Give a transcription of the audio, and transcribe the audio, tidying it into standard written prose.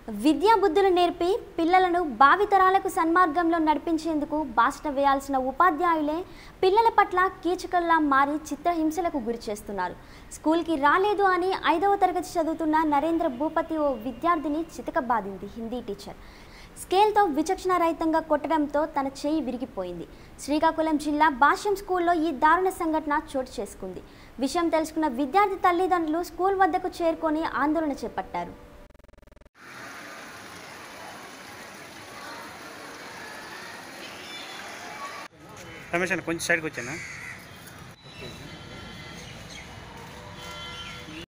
విద్యా బుద్ధులు నేర్పి పిల్లలను భావితరాలకు సన్మార్గంలో నడిపించేందుకు బాసట వేయాల్సిన ఉపాధ్యాయులే పిల్లల పట్ల కీచకుల్లా మారి చిత్రహింసలకు గురి చేస్తున్నారు. స్కూల్కి రాలేదు అని 5వ తరగతి చదువుతున్న నరేంద్ర భూపతి ఓ విద్యార్థిని చితకబాదింది హిందీ టీచర్. స్కేల్తో విచక్షణ రహితంగా కొట్టడంతో తన చేయి విరిగిపోయింది. శ్రీకాకుళం జిల్లా భాష్యం స్కూల్లో ఈ దారుణ సంఘటన చోటు చేసుకుంది. విషయం తెలుసుకున్న విద్యార్థి తల్లిదండ్రులు స్కూల్ వద్దకు చేరుకొని ఆందోళన చేపట్టారు. రమేష్ కొంచెం సైడ్కి వచ్చానా.